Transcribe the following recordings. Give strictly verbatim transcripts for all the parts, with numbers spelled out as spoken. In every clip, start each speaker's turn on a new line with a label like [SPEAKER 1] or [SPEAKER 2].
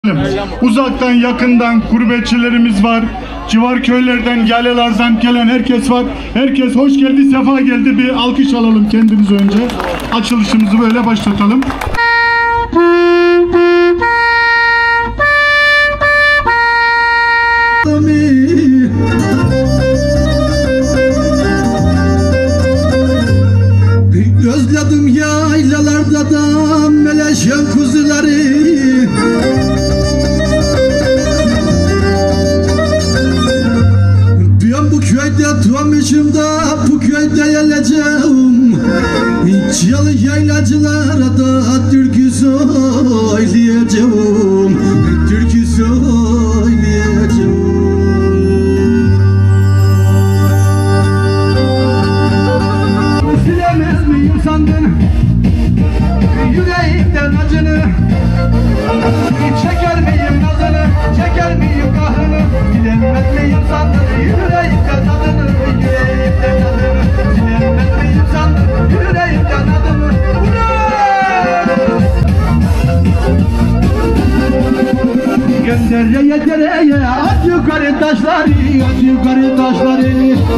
[SPEAKER 1] Uzaktan yakından gurbetçilerimiz var. Civar köylerden, yaylalardan gelen herkes var. Herkes hoş geldi, sefa geldi. Bir alkış alalım kendimize önce. Açılışımızı böyle başlatalım.
[SPEAKER 2] Özledim yaylalarda da meleşen kuzuları. Ben bu köyde doğmuşum da bu köyde geleceğim. Yalı yaylacılara da türkü söyleyeceğim. Türkü söyleyeceğim. Silemez miyim sandın yüreğimden acını? Çeker miyim nazını, çeker miyim kahrını? Silemez miyim sandın yüreğimden adını, yüreğimden adını? Silemez miyim sandın yüreğimden adını? Göndereye dereye at yukarı taşları, at yukarı taşları.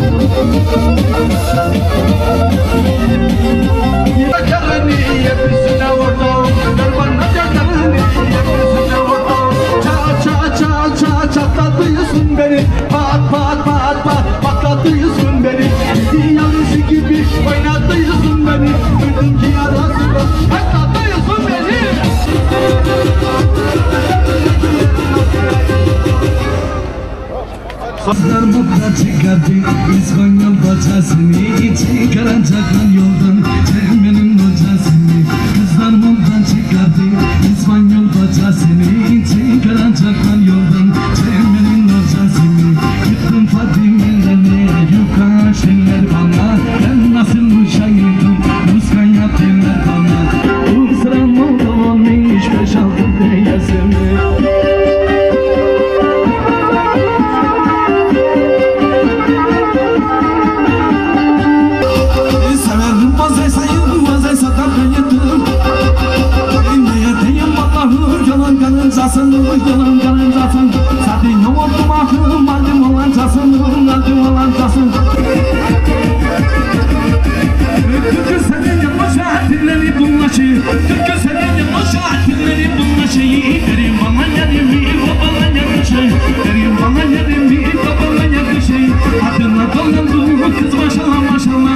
[SPEAKER 2] Yakarını hepsine vurdum, ver bana yakarını hepsine vurdum. Çal çal çal çal çatlatıyorsun beni, pat pat pat pat patlatıyorsun beni. Yanlışı gibi oynatıyorsun beni, duydum ki arasında patlatıyorsun beni. Kızlar mutla çıkardı İspanyol bacasını, çıkaracak yoldan Çemenin hocasını. Kızlar mutla çıkardı İspanyol bacasını, çıkaracak yoldan Çemenin hocasını. Gittim Fatime'lerine yukarı şeyler bana, ben nasıl uşağıydım muskan yaptılar bana. Bu sıram oldu olmuş beş altı deyesimi. Yalan yalan zasın, zaten yoğurdum ahım, aldım olan zasın, aldım olan zasın. Kırkı senin yapmışa dilleri bunlaşı, kırkı senin yapmışa dilleri bunlaşı. Derim bana yerimi, babana yakışı, derim bana yerimi, babana yakışı. Adına dolandı kız maşallah maşallah.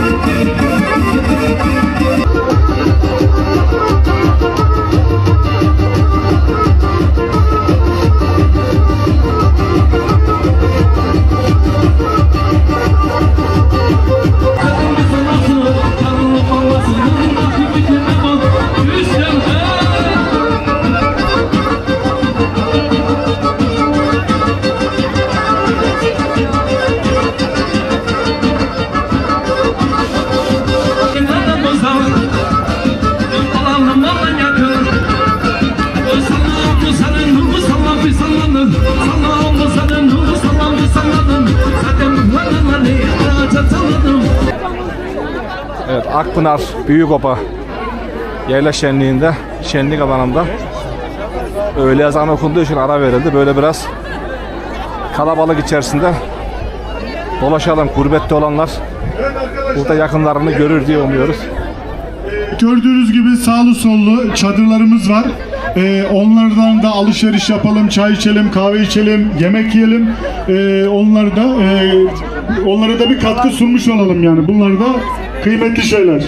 [SPEAKER 3] Evet, Akpınar Büyükopa Yayla Şenliği'nde, şenlik alanında öğle ezanı okunduğu için ara verildi. Böyle biraz kalabalık içerisinde dolaşalım. Gurbette olanlar burada yakınlarını görür diye umuyoruz.
[SPEAKER 1] Gördüğünüz gibi sağlı sollu çadırlarımız var. Ee, onlardan da alışveriş yapalım, çay içelim, kahve içelim, yemek yiyelim. Ee, onlar da e, onlara da bir katkı sunmuş olalım yani. Bunlar da kıymetli şeyler.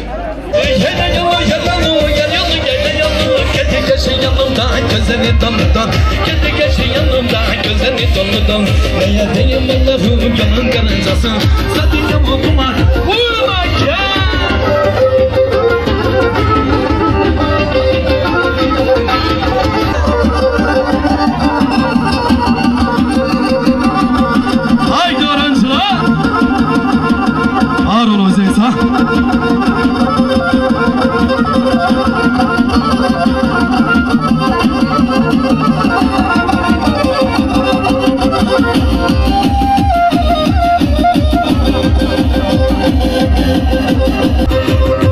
[SPEAKER 2] Haydi öğrenciler! Ağır ol Özeysa!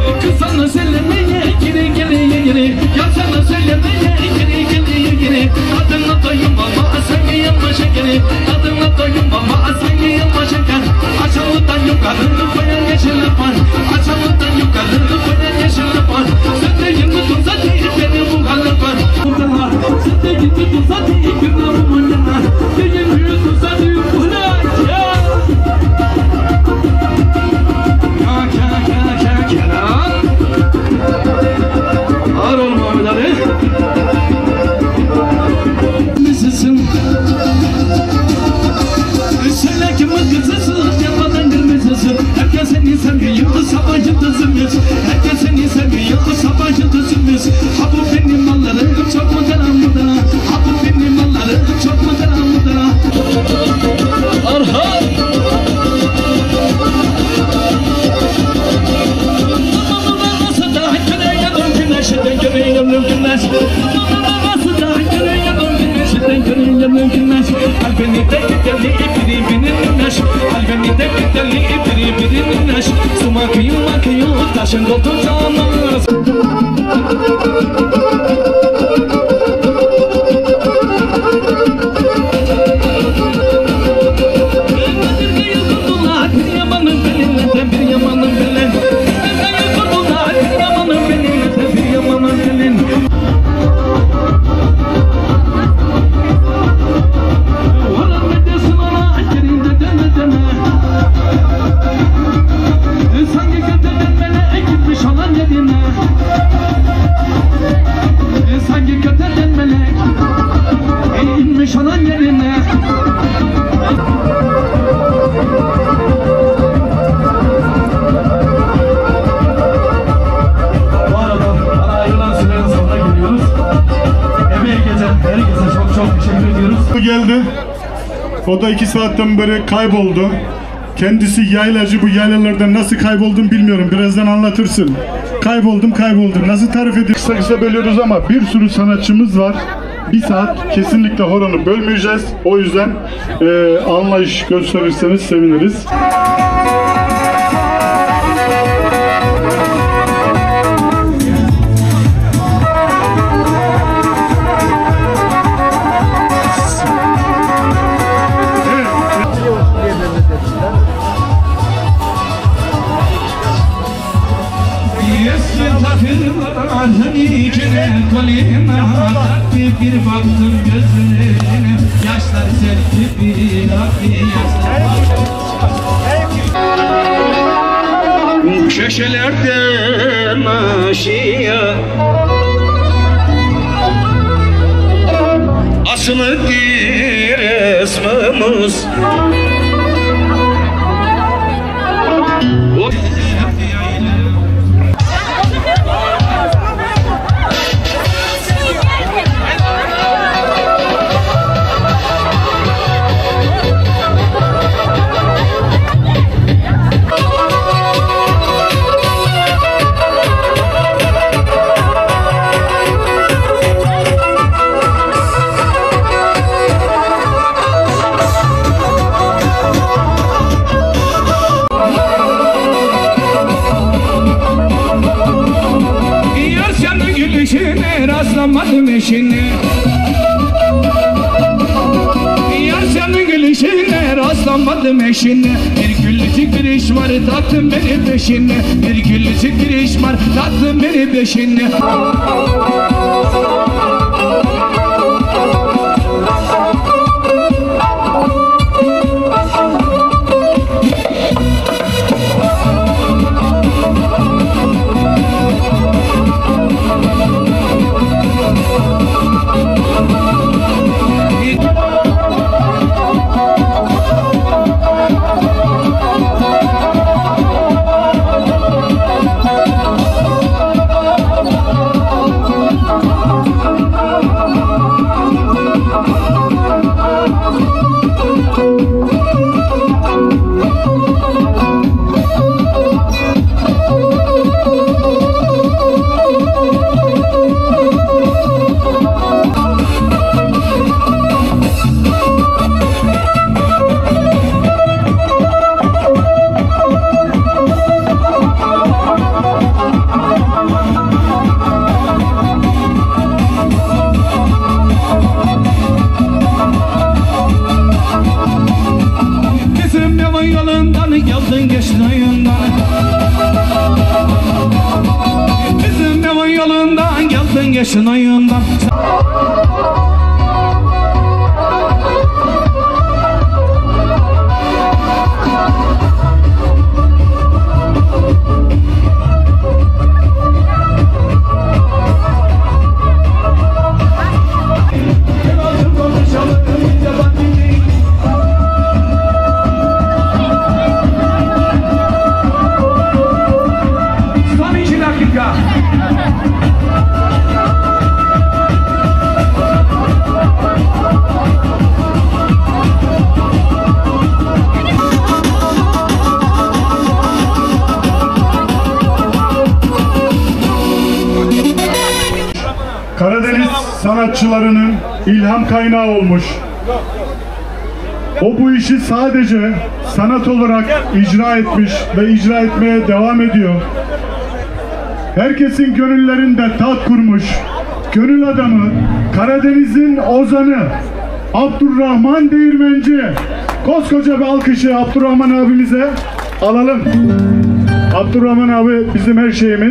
[SPEAKER 2] Kısa söyleme geri geri geri, yapsana söyleme geri geri geri geri. geri Adına doyunmama sen yılbaşırken Açalıdan yukarı koyan yeşil var Açalıdan yukarı koyan yeşil var Sen de yıldız tutsa değil beni bu halı var Sen de yıldız tutsa değil günahım oynar Değil yüz tutsa değil bu ya Kya kya kya kya kya Ağır olma Ahmet Ali Kızısın Söyle ki bu kızısın Yapmadan girmezsin Herkes seni seviyor Sabah yıldızımız Herkes seni seviyor Sabah yıldızımız Ha bu benim mallarım Çok mu karanlıkta Ha bu benim mallarım Çok mu karanlıkta Arha Nasıl da Güneşten güneşten Güneşten güneşten Güneşten Kalbini de giderli biri birinin neş Kalbini de giderli biri birinin neş Su makıyı makıyı taşın dolduracağımız Bir yıldırdılar bir yamanın belinle bir yamanın belin Bir yıldırdılar bir yamanın belinle bir yamanın belin Sanki göteden melek gitmiş olan yerine Sanki göteden melek inmiş olan yerine Bu arada bana ayrılan sürenin sonuna geliyoruz. Emeği geçen herkese çok çok teşekkür ediyoruz.
[SPEAKER 1] Bu geldi. O da iki saatten beri kayboldu. Kendisi yaylacı, bu yaylalardan nasıl kayboldum bilmiyorum. Birazdan anlatırsın. Kayboldum kayboldum. Nasıl tarif ediyoruz? Kısa kısa bölüyoruz ama bir sürü sanatçımız var. Bir saat kesinlikle horonu bölmeyeceğiz. O yüzden e, anlayış gösterirseniz seviniriz.
[SPEAKER 2] Bir baktım gözlerine yaşlar serpti bir akli yaşlar köşelerden aşıya asılıdır resmimiz rastlamadım eşine Yar senin gülüşüne rastlamadım eşine Bir gülücük bir iş var taktın beni peşine Bir gülücük bir iş var taktın beni peşine
[SPEAKER 1] sanatçılarının ilham kaynağı olmuş. O bu işi sadece sanat olarak icra etmiş ve icra etmeye devam ediyor. Herkesin gönüllerinde taht kurmuş. Gönül adamı, Karadeniz'in ozanı Abdurrahman Değirmenci. Koskoca bir alkışı Abdurrahman abimize alalım. Abdurrahman abi bizim her şeyimiz.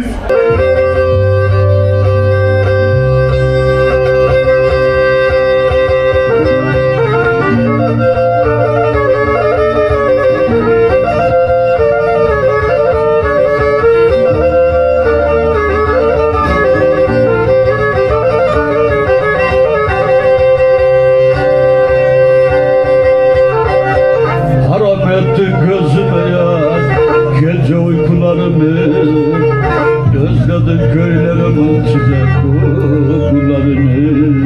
[SPEAKER 2] Özledim köylerimin sıcak kokularını.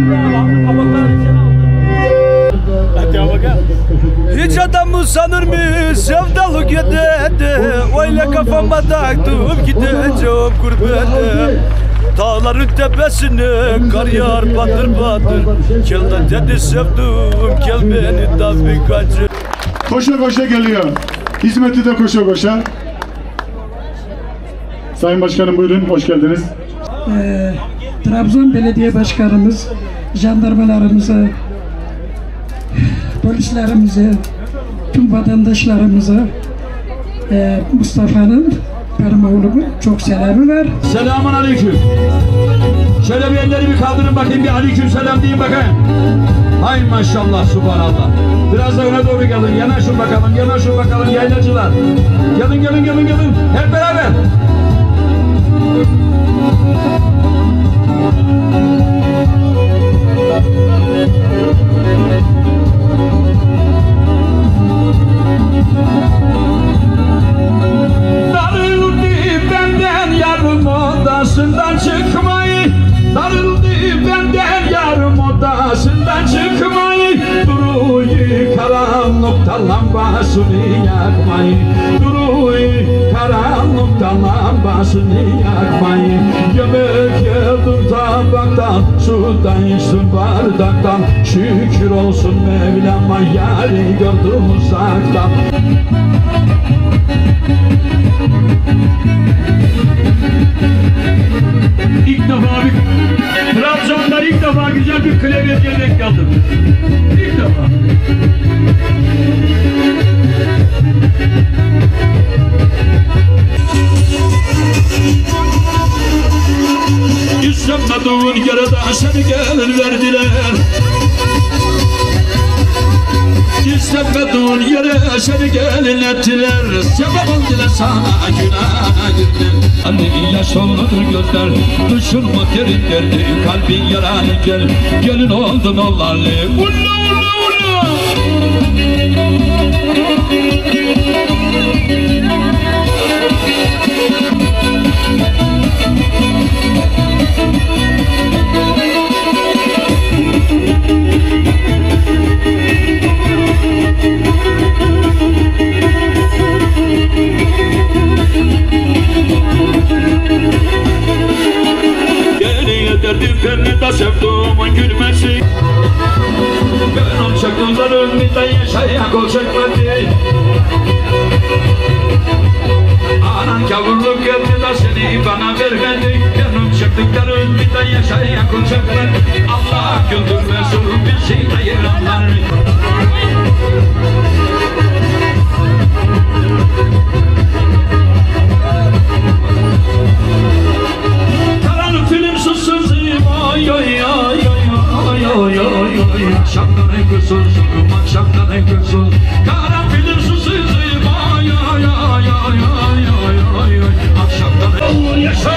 [SPEAKER 4] Hiç adamı sanır mı sevdalık yedede. Öyle kafama taktım gideceğim gurbete. Dağların tepesine kar yağar batır batır. Gel de dedi sevdim gel beni da bir kaçır.
[SPEAKER 1] Koşa koşa geliyor. Hizmeti de koşa koşa. Sayın Başkanım buyurun, hoş geldiniz.
[SPEAKER 5] Ee, Trabzon Belediye Başkanımız, jandarmalarımıza, polislerimize, tüm vatandaşlarımıza e, Mustafa'nın, benim oğlumun çok selamı var.
[SPEAKER 2] Selamun aleyküm. Şöyle bir elleri bir kaldırın bakayım, bir aleyküm selam deyin bakayım. Hay maşallah, subhanallah. Biraz da öne doğru gelin, yanaşın bakalım, yanaşın bakalım yaylacılar. Gelin gelin gelin gelin, hep beraber. Darıldı benden yarım odasından çıkmayı. Darıldı benden yarım odasından çıkmayı. Duruyu karanlıkta lambasını yakmayı. Duruyu karanlıkta lambasını yakmayı. Yemek yedim tabaktan, sudan içtim bardaktan. Şükür olsun Mevlam'a yari gördüm uzaktan. İlk defa bir Trabzon'da ilk defa güzel bir klavyeciye denk geldim. İlk defa. İstemediğin yere de seni gelin verdiler. İstemediğin yere seni gelin ettiler. Sebep oldular sana günah girdiler. Hani yaş olmadır gözler, düşünme derin derdi. Kalbin yaranı gel, gelin oldun olarlı. Ulla ulla ulla. Beni de sevduğumun gülmesi. Gönül çakılların bir de yaşayan kol çekmedi. Anan kavurluk etti de seni bana vermedi. Gönül çaktıkların bir de yaşayan kol çekmedi. Allah güldürmesin bizi ayıranlar. Karanlık film susuz. Ay ay ay ay ay ay ay. Akşamdan en gözsüzüm, akşamdan en gözsüz. Karanfilin susuzuyum. Ay ay ay ay ay ay ay. Akşamdan en yaşa.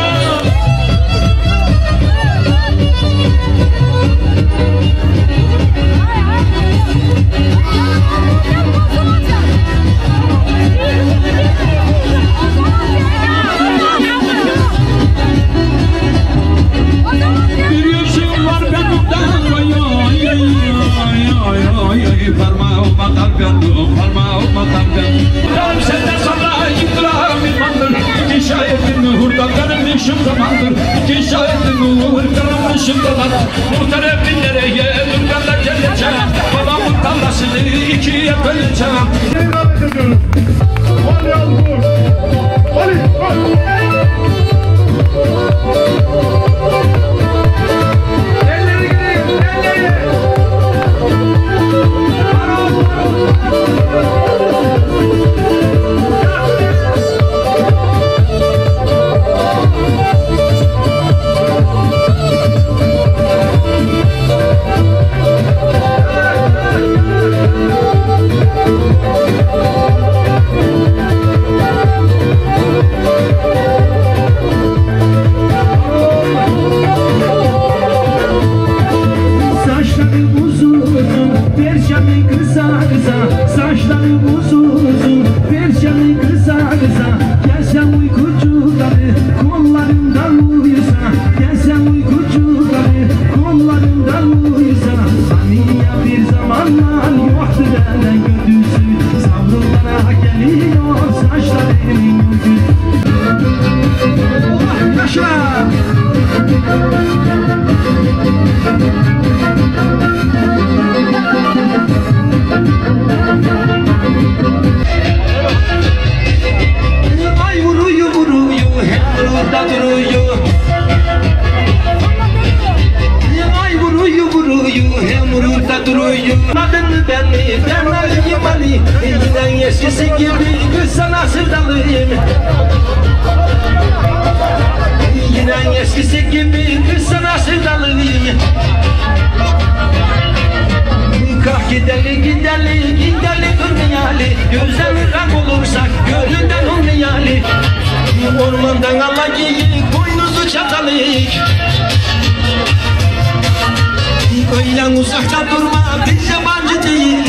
[SPEAKER 2] Parmağıma dargınım, parmağıma dargın. Ram senden sonra ikram imandır. İki şahitin hurda karım işim zamandır. İki şahitin hurda karım başımdalar muhterem binlereye durganlar geleceğim. Babamın tarlasını ikiye böleceğim.
[SPEAKER 1] davet ediyoruz. Ali Algur. Ali, Ali.
[SPEAKER 2] Elleri gidin, elleri. Eskisi gibi kız sana sevdalıyım. Yine eskisi gibi kız sana sevdalıyım. Kalk gidelim gidelim gidelim dünyali. Gözden ırak olursak gönlünden olmayali. Ormandan Allah giyik boynuzu çatalık. Öyle uzakta durma biz yabancı değiliz.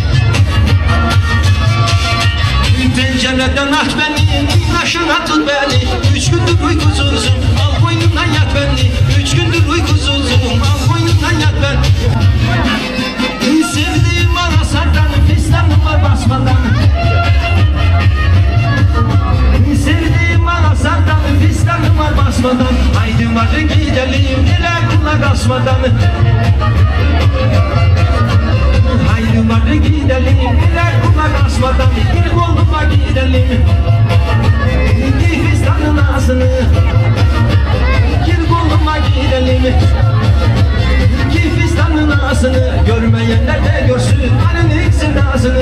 [SPEAKER 2] Pencereden aç beni, aşına tut beni. Üç gündür uykusuzum, al boynundan yat beni. Üç gündür uykusuzum, al boynundan yat beni. Sevdiğim bana sardan, fistanıma basmadan. Sevdiğim bana sardan, fistanıma basmadan. Haydi varı gidelim, dile kulak asmadan. Haydi varı gidelim, dile kulak asmadan. Bir koluma gidelim, giy fistanın ağzını. Gir koluma gidelim, giy fistanın ağzını. Görmeyenler de görsün, halini iksin ağzını.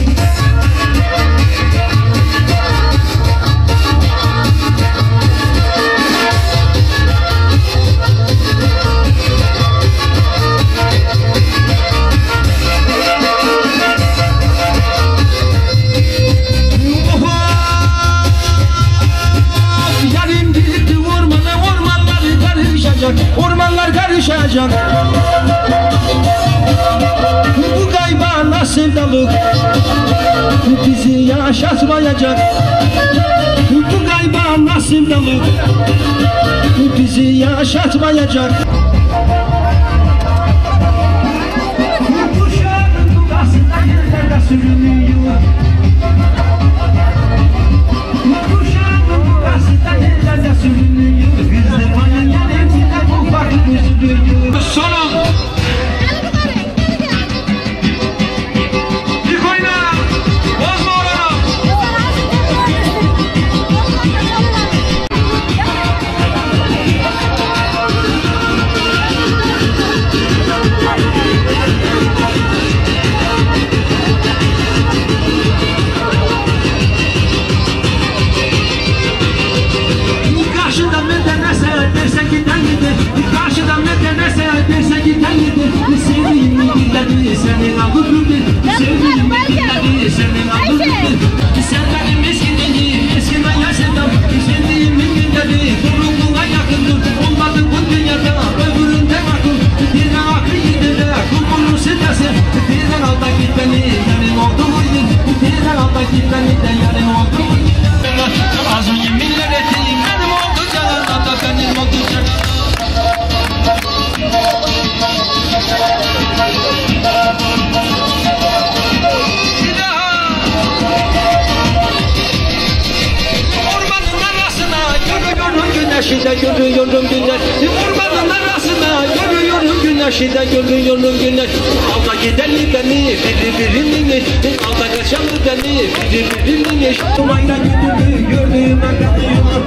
[SPEAKER 2] Ormanlar karışacak. Bu kaybana sevdalık bizi yaşatmayacak. Bu kaybana sevdalık bizi yaşatmayacak. Kuşağın dudasında yerlerde sürünüyor. Kuşağın dudasında yerlerde sürünüyor. Biz de bayan yerlerinde bu farklı üzülüyor. Sonun! İlk oyna! Bozma oranı! Karşıdan ne denerse derse giden gider. Karşıdan ne denerse derse giden gider. Sevdiğimi dinledi senin ağırlıdır. Sevdiğimi dinledi senin ağırlıdır. Sen benim eskideni eskiden yaşadım. Sevdiğimi dinledi kurulduğuna yakındır. Olmadı bu dünyada öbüründe akıl. Birden aklı gider kul bulursun desin. Birden alda git beni yarın oldu bugün. Birden alda git beni de yarın oldu bugün. Az önce yeminler ettiğim benim oldu canım da benim oldu canım. Bir daha ormanın arasına yürüyorum güneşi de yürüyorum güneş. Ormanın arasına
[SPEAKER 6] karşıda gördün yolun güneş. Alda gidenli beni biri birinin eş. Alda kaçanlı beni biri birinin eş. Dumayla gündüğümü gördüğüm anlatıyorum.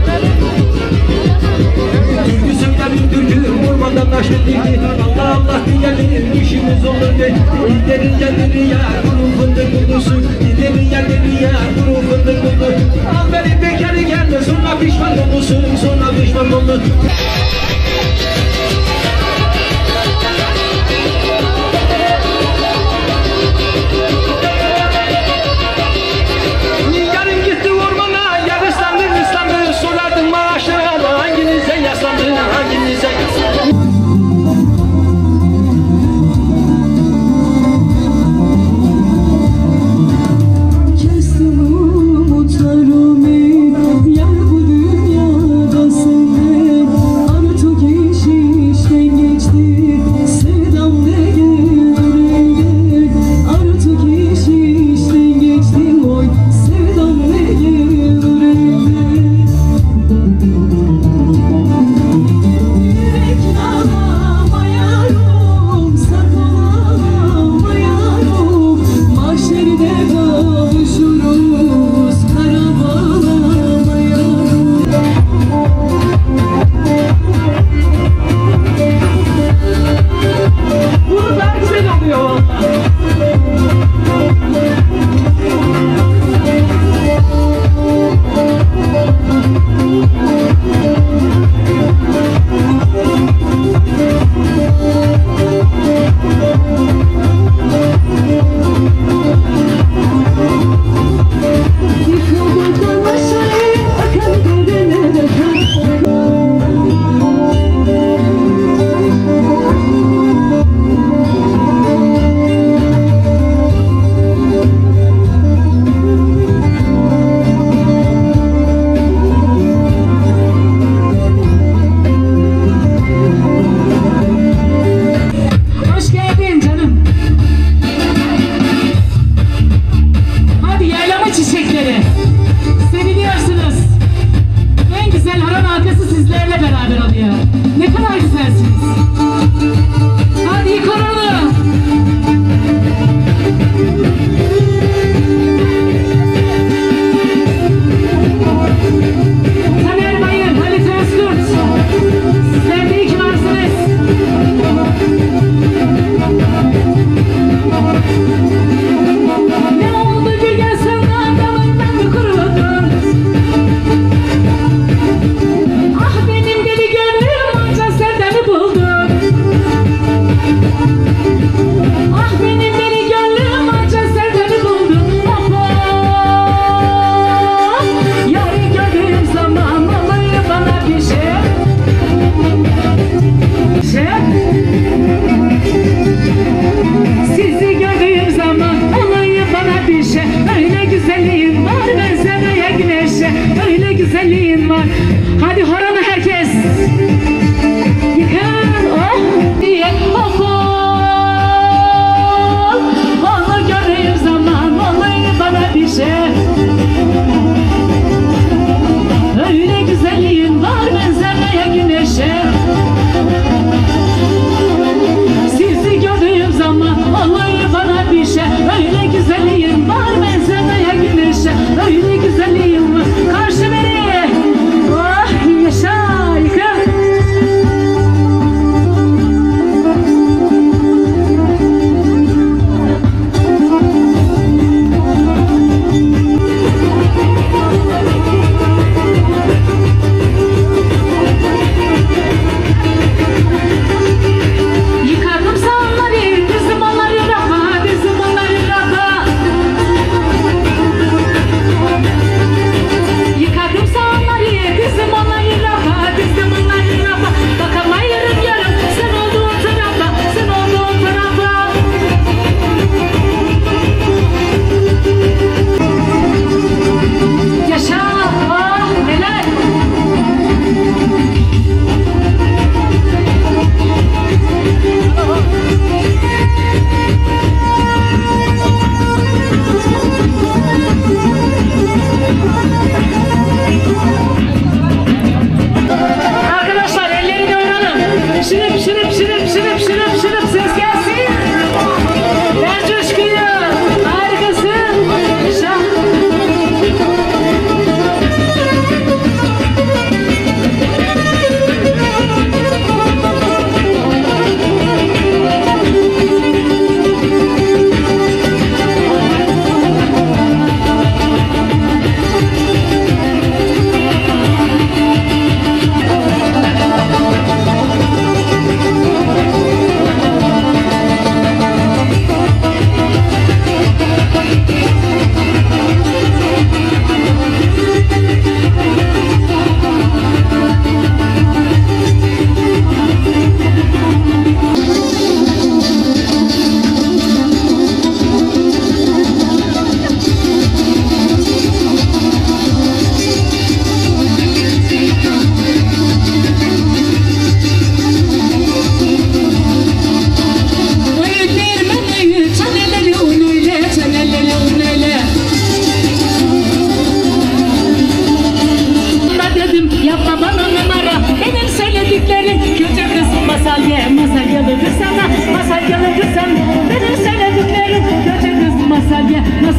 [SPEAKER 6] Türkü söylerim türkü ormandan aşık değil. Allah Allah diyelim işimiz olur be. Giderin yerleri ya kuru fındık kurusu. Giderin yerleri ya kuru fındık kurusu. Al beni bekarı gelme sonra pişman olursun. Sonra pişman olur. Yarın gitti ormana yar ıslandı ıslandı. Sorardım maaşına hanginize yaslandı hanginize yaslandı.
[SPEAKER 7] Kestim umutlarımı, yar bu dünyada sevmek.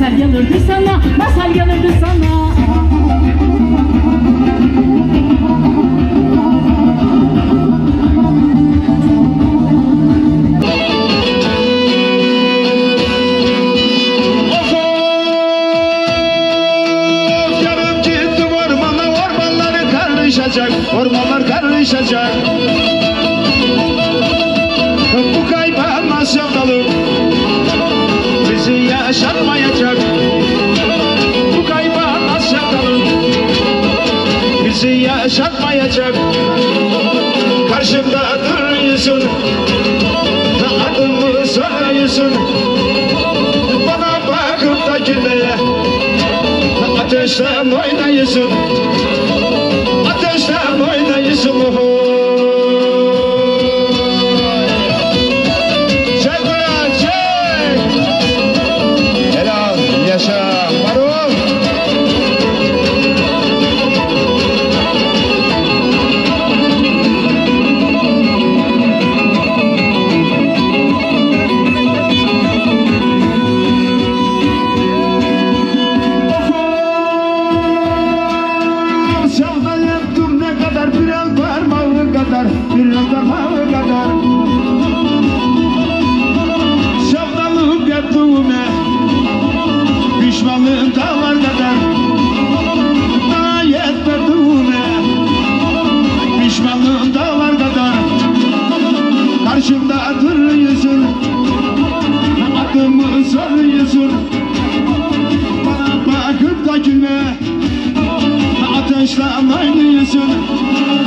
[SPEAKER 7] masal gelirdi sana, masal gelirdi sana.
[SPEAKER 8] Ormanlar karışacak. Bu kaybolmaz sevdalım bizi yaşatmayacak. Bu kaybolmaz sevdalım bizi yaşatmayacak. Karşımda duruyorsun, adımı soruyorsun. Bana bakıp da gülmeye ateşle oynayıyorsun. Ateşten oynayışım çek ulan çek. Helal yaşa marul. Bir parmağı kadar sevdalık yaptığıma pişmanlığım dağlar kadar. Daha yetmediğime pişmanlığım dağlar kadar. Karşımda duruyorsun, adımı soruyorsun. Bana bakıp da gülme, ateşle oynuyorsun.